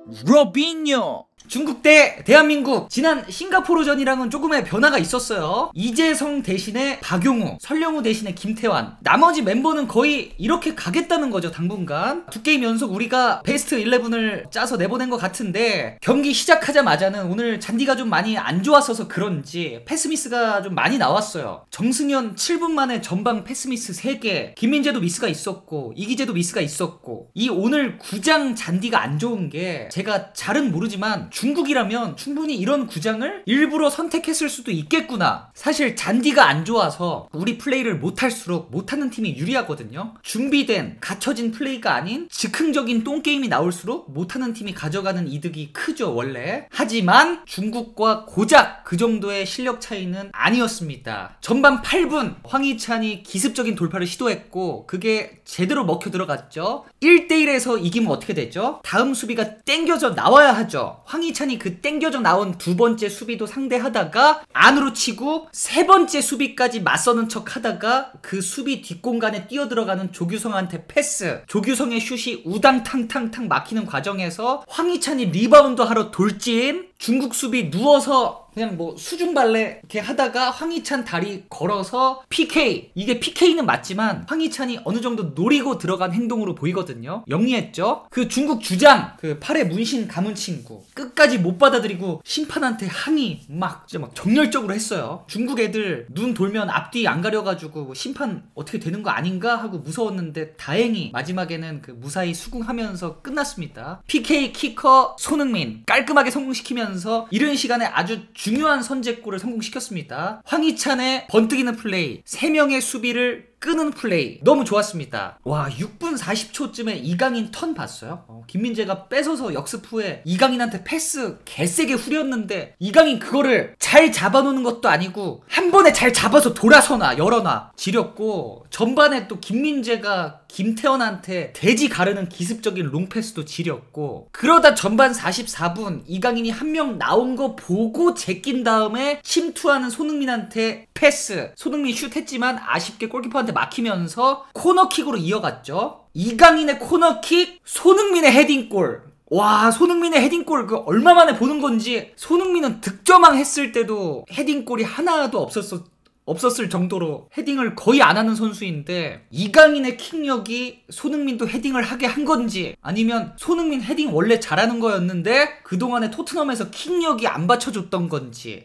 로빈요. 중국 대 대한민국. 지난 싱가포르전이랑은 조금의 변화가 있었어요. 이재성 대신에 박용우, 설령우 대신에 김태환. 나머지 멤버는 거의 이렇게 가겠다는 거죠, 당분간. 두 게임 연속 우리가 베스트 11을 짜서 내보낸 것 같은데, 경기 시작하자마자는 오늘 잔디가 좀 많이 안 좋았어서 그런지 패스미스가 좀 많이 나왔어요. 정승현 7분 만에 전방 패스미스 3개, 김민재도 미스가 있었고 이기재도 미스가 있었고, 이 오늘 구장 잔디가 안 좋은 게 제가 잘은 모르지만 중국이라면 충분히 이런 구장을 일부러 선택했을 수도 있겠구나. 사실 잔디가 안 좋아서 우리 플레이를 못할수록 못하는 팀이 유리하거든요. 준비된 갖춰진 플레이가 아닌 즉흥적인 똥게임이 나올수록 못하는 팀이 가져가는 이득이 크죠, 원래. 하지만 중국과 고작 그 정도의 실력 차이는 아니었습니다. 전반 8분 황희찬이 기습적인 돌파를 시도했고 그게 제대로 먹혀 들어갔죠. 1대1에서 이기면 어떻게 되죠? 다음 수비가 땡겨져 나와야 하죠. 황희찬이 그 땡겨져 나온 두 번째 수비도 상대하다가 안으로 치고 세 번째 수비까지 맞서는 척 하다가 그 수비 뒷공간에 뛰어들어가는 조규성한테 패스. 조규성의 슛이 우당탕탕탕 막히는 과정에서 황희찬이 리바운드 하러 돌진. 중국 수비 누워서 그냥 뭐 수중발레 이렇게 하다가 황희찬 다리 걸어서 PK. 이게 PK는 맞지만 황희찬이 어느 정도 노리고 들어간 행동으로 보이거든요. 영리했죠. 그 중국 주장, 그 팔에 문신 감은 친구 끝까지 못 받아들이고 심판한테 항의 진짜 막 정열적으로 했어요. 중국 애들 눈 돌면 앞뒤 안 가려가지고 심판 어떻게 되는 거 아닌가 하고 무서웠는데 다행히 마지막에는 그 무사히 수긍하면서 끝났습니다. PK 키커 손흥민 깔끔하게 성공시키면서 이른 시간에 아주 중요한 선제골을 성공시켰습니다. 황희찬의 번뜩이는 플레이, 3명의 수비를 끄는 플레이 너무 좋았습니다. 와, 6분 40초쯤에 이강인 턴 봤어요? 김민재가 뺏어서 역습 후에 이강인한테 패스 개세게 후렸는데 이강인 그거를 잘 잡아놓는 것도 아니고 한 번에 잘 잡아서 돌아서나 열어놔 지렸고, 전반에 또 김민재가 김태원한테 돼지 가르는 기습적인 롱패스도 지렸고, 그러다 전반 44분 이강인이 한 명 나온 거 보고 제낀 다음에 침투하는 손흥민한테 패스. 손흥민 슛했지만 아쉽게 골키퍼한테 막히면서 코너킥으로 이어갔죠. 이강인의 코너킥, 손흥민의 헤딩골. 와, 손흥민의 헤딩골 그 얼마 만에 보는 건지. 손흥민은 득점왕 했을 때도 헤딩골이 하나도 없었을 정도로 헤딩을 거의 안 하는 선수인데, 이강인의 킥력이 손흥민도 헤딩을 하게 한 건지, 아니면 손흥민 헤딩 원래 잘하는 거였는데 그동안에 토트넘에서 킥력이 안 받쳐줬던 건지.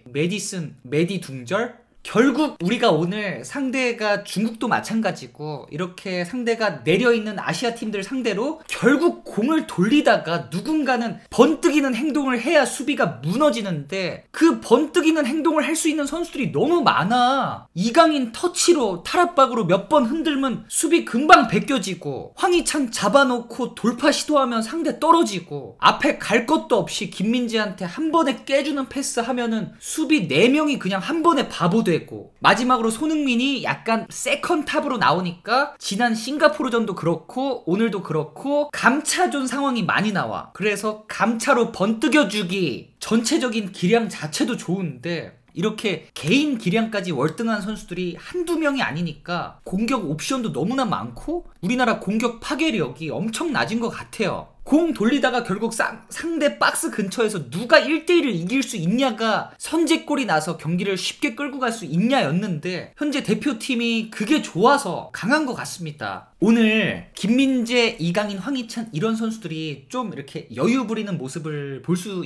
메디 둥절? 결국 우리가 오늘 상대가 중국도 마찬가지고 이렇게 상대가 내려있는 아시아 팀들 상대로 결국 공을 돌리다가 누군가는 번뜩이는 행동을 해야 수비가 무너지는데, 그 번뜩이는 행동을 할 수 있는 선수들이 너무 많아. 이강인 터치로 탈압박으로 몇 번 흔들면 수비 금방 벗겨지고, 황희찬 잡아놓고 돌파 시도하면 상대 떨어지고, 앞에 갈 것도 없이 김민재한테 한 번에 깨주는 패스 하면은 수비 4명이 그냥 한 번에 바보 되고, 마지막으로 손흥민이 약간 세컨탑으로 나오니까 지난 싱가포르전도 그렇고 오늘도 그렇고 감차존 상황이 많이 나와. 그래서 감차로 번뜩여주기. 전체적인 기량 자체도 좋은데 이렇게 개인 기량까지 월등한 선수들이 한두 명이 아니니까 공격 옵션도 너무나 많고 우리나라 공격 파괴력이 엄청 낮은 것 같아요. 공 돌리다가 결국 상대 박스 근처에서 누가 1대1을 이길 수 있냐가 선제골이 나서 경기를 쉽게 끌고 갈 수 있냐였는데, 현재 대표팀이 그게 좋아서 강한 것 같습니다. 오늘 김민재, 이강인, 황희찬 이런 선수들이 좀 이렇게 여유 부리는 모습을 볼 수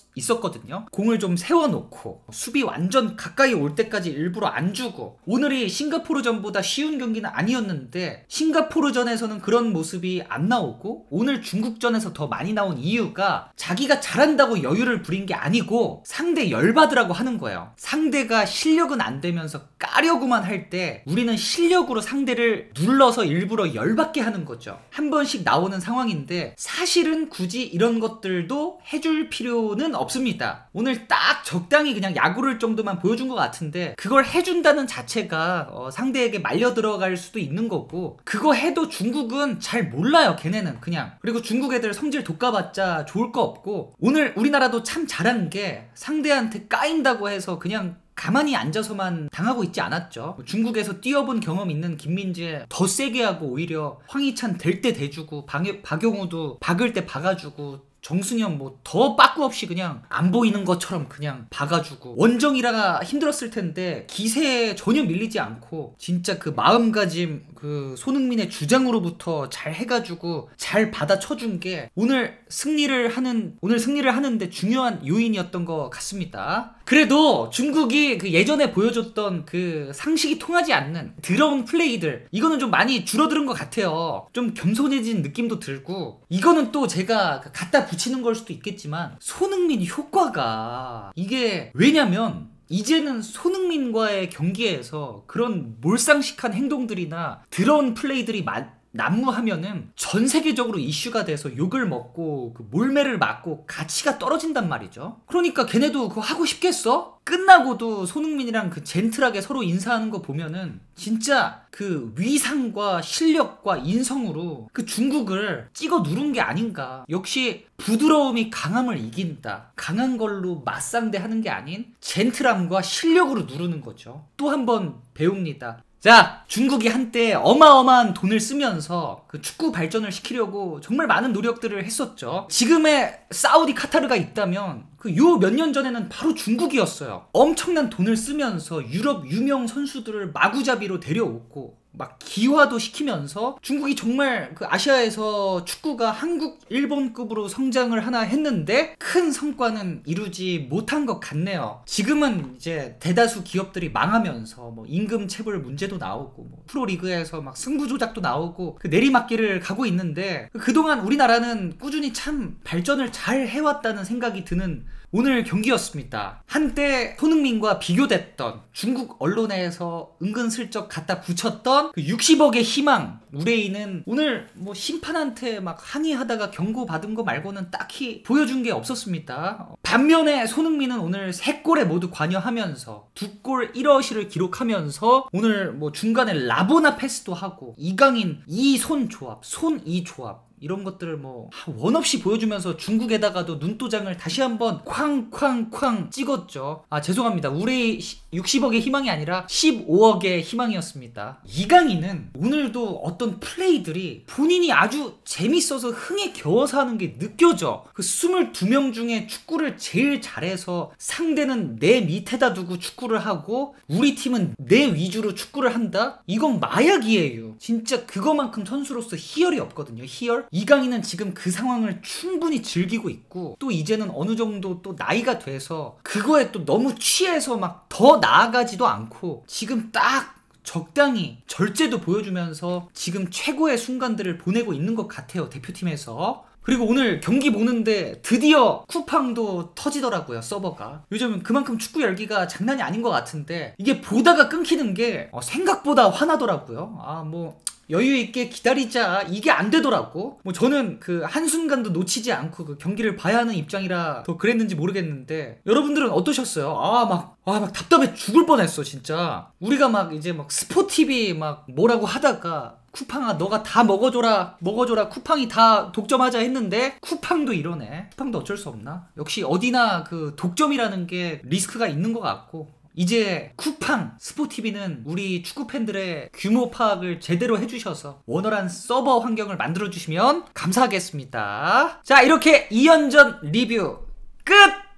있었거든요. 공을 좀 세워놓고 수비 완전 가까이 올 때까지 일부러 안 주고. 오늘이 싱가포르전보다 쉬운 경기는 아니었는데 싱가포르전에서는 그런 모습이 안 나오고 오늘 중국전에서 더 많이 나온 이유가 자기가 잘한다고 여유를 부린 게 아니고 상대 열받으라고 하는 거예요. 상대가 실력은 안 되면서 까려고만 할 때 우리는 실력으로 상대를 눌러서 일부러 열받게 하는 거죠. 한 번씩 나오는 상황인데 사실은 굳이 이런 것들도 해줄 필요는 없습니다. 오늘 딱 적당히 그냥 야구를 정도만 보여준 것 같은데 그걸 해준다는 자체가 상대에게 말려 들어갈 수도 있는 거고, 그거 해도 중국은 잘 몰라요. 걔네는 그냥. 그리고 중국 애들 성질 돋가봤자 좋을 거 없고, 오늘 우리나라도 참 잘한 게 상대한테 까인다고 해서 그냥 가만히 앉아서만 당하고 있지 않았죠. 중국에서 뛰어본 경험 있는 김민재 더 세게 하고 오히려 황희찬 될 때 대주고 박용우도 박을 때 박아주고 정승현 뭐 더 빠꾸 없이 그냥 안 보이는 것처럼 그냥 봐가지고 원정이라 힘들었을 텐데 기세에 전혀 밀리지 않고 진짜 그 마음가짐 그 손흥민의 주장으로부터 잘 해가지고 잘 받아쳐준 게 오늘 승리를 하는데 중요한 요인이었던 것 같습니다. 그래도 중국이 그 예전에 보여줬던 그 상식이 통하지 않는 더러운 플레이들 이거는 좀 많이 줄어드는 것 같아요. 좀 겸손해진 느낌도 들고 이거는 또 제가 갖다 붙이는 걸 수도 있겠지만 손흥민 효과가 이게 왜냐면 이제는 손흥민과의 경기에서 그런 몰상식한 행동들이나 더러운 플레이들이 난무하면은 전 세계적으로 이슈가 돼서 욕을 먹고 그 몰매를 맞고 가치가 떨어진단 말이죠. 그러니까 걔네도 그거 하고 싶겠어? 끝나고도 손흥민이랑 그 젠틀하게 서로 인사하는 거 보면은 진짜 그 위상과 실력과 인성으로 그 중국을 찍어 누른 게 아닌가. 역시 부드러움이 강함을 이긴다. 강한 걸로 맞상대하는 게 아닌 젠틀함과 실력으로 누르는 거죠. 또 한 번 배웁니다. 자, 중국이 한때 어마어마한 돈을 쓰면서 그 축구 발전을 시키려고 정말 많은 노력들을 했었죠. 지금의 사우디 카타르가 있다면 그 요 몇 년 전에는 바로 중국이었어요. 엄청난 돈을 쓰면서 유럽 유명 선수들을 마구잡이로 데려오고 막 기화도 시키면서 중국이 정말 그 아시아에서 축구가 한국, 일본급으로 성장을 하나 했는데 큰 성과는 이루지 못한 것 같네요. 지금은 이제 대다수 기업들이 망하면서 뭐 임금 체불 문제도 나오고 뭐 프로리그에서 막 승부 조작도 나오고 그 내리막길을 가고 있는데 그동안 우리나라는 꾸준히 참 발전을 잘 해왔다는 생각이 드는 오늘 경기였습니다. 한때 손흥민과 비교됐던 중국 언론에서 은근슬쩍 갖다 붙였던 그 60억의 희망 우레이는 오늘 뭐 심판한테 막 항의하다가 경고받은 거 말고는 딱히 보여준 게 없었습니다. 반면에 손흥민은 오늘 3골에 모두 관여하면서 2골 1어시를 기록하면서 오늘 뭐 중간에 라보나 패스도 하고 이강인 이손 조합, 손이 조합 이런 것들을 뭐 원 없이 보여주면서 중국에다가도 눈도장을 다시 한번 쾅쾅쾅 찍었죠. 아 죄송합니다. 우레이 60억의 희망이 아니라 15억의 희망이었습니다. 이강인은 오늘도 어떤 플레이들이 본인이 아주 재밌어서 흥에 겨워서 하는 게 느껴져. 그 22명 중에 축구를 제일 잘해서 상대는 내 밑에다 두고 축구를 하고 우리 팀은 내 위주로 축구를 한다? 이건 마약이에요. 진짜 그거만큼 선수로서 희열이 없거든요. 희열? 이강인은 지금 그 상황을 충분히 즐기고 있고 또 이제는 어느 정도 또 나이가 돼서 그거에 또 너무 취해서 막 더 나아가지도 않고 지금 딱 적당히 절제도 보여주면서 지금 최고의 순간들을 보내고 있는 것 같아요. 대표팀에서. 그리고 오늘 경기 보는데 드디어 쿠팡도 터지더라고요. 서버가. 요즘은 그만큼 축구 열기가 장난이 아닌 것 같은데 이게 보다가 끊기는 게 생각보다 화나더라고요. 아 뭐 여유있게 기다리자 이게 안 되더라고. 뭐 저는 그 한순간도 놓치지 않고 그 경기를 봐야 하는 입장이라 더 그랬는지 모르겠는데 여러분들은 어떠셨어요? 막 답답해 죽을 뻔했어 진짜. 우리가 막 이제 막 스포티비 막 뭐라고 하다가 쿠팡아 너가 다 먹어줘라 쿠팡이 다 독점하자 했는데 쿠팡도 이러네. 쿠팡도 어쩔 수 없나? 역시 어디나 그 독점이라는 게 리스크가 있는 것 같고 이제 쿠팡, 스포티비는 우리 축구팬들의 규모 파악을 제대로 해주셔서 원활한 서버 환경을 만들어주시면 감사하겠습니다. 자 이렇게 2연전 리뷰 끝!